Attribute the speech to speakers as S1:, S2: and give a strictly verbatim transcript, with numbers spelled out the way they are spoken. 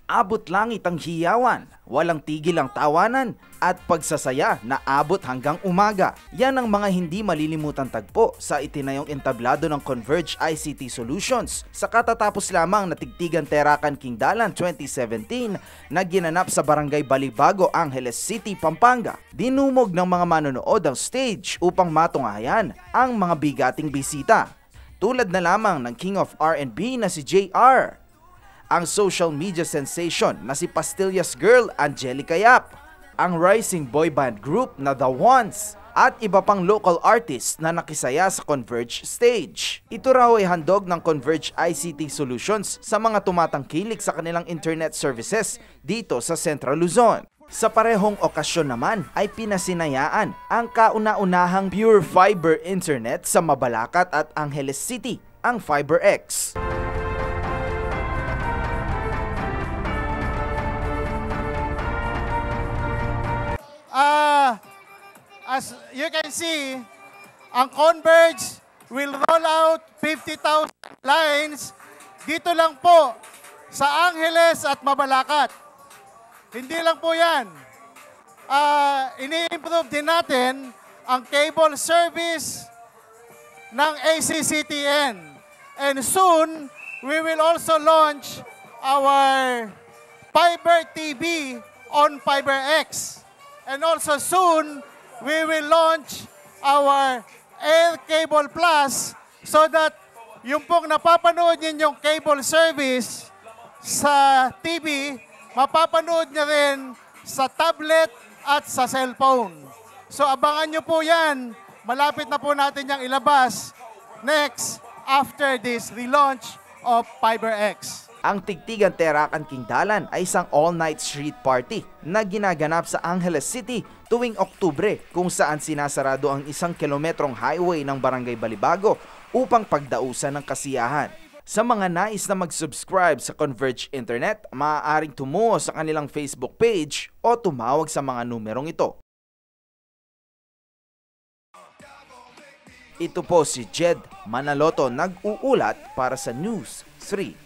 S1: Abot langit ang hiyawan, walang tigil ang tawanan, at pagsasaya na abot hanggang umaga. Yan ang mga hindi malilimutang tagpo sa itinayong entablado ng Converge I C T Solutions sa katatapos lamang na Tigtigan Terakan Kingdalan twenty seventeen na ginanap sa Barangay Balibago, Angeles City, Pampanga. Dinumog ng mga manonood ang stage upang matunghayan ang mga bigating bisita. Tulad na lamang ng King of R and B na si J R, ang social media sensation na si Pastillas Girl Angelica Yap, ang rising boy band group na The Ones, at iba pang local artists na nakisaya sa Converge stage. Ito raw ay handog ng Converge I C T Solutions sa mga tumatangkilik sa kanilang internet services dito sa Central Luzon. Sa parehong okasyon naman ay pinasinayaan ang kauna-unahang pure fiber internet sa Mabalacat at Angeles City, ang FiberX.
S2: Uh, as you can see, ang Converge will roll out fifty thousand lines dito lang po sa Angeles at Mabalacat. Hindi lang po yan. Uh, ini-improve din natin ang cable service ng A C C T N. And soon, we will also launch our Fiber T V on FiberX. And also soon, we will launch our Air Cable Plus so that yung pong napapanood ninyong cable service sa T V, mapapanood niya rin sa tablet at sa cellphone. So abangan nyo po yan. Malapit na po natin yung ilabas next after this relaunch of FiberX.
S1: Ang Tigtigan Terakan Kingdalan ay isang all-night street party na ginaganap sa Angeles City tuwing Oktubre, kung saan sinasarado ang isang kilometrong highway ng Barangay Balibago upang pagdausan ng kasiyahan. Sa mga nais na mag-subscribe sa Converge Internet, maaaring tumungo sa kanilang Facebook page o tumawag sa mga numerong ito. Ito po si Jed Manaloto, nag-uulat para sa News three.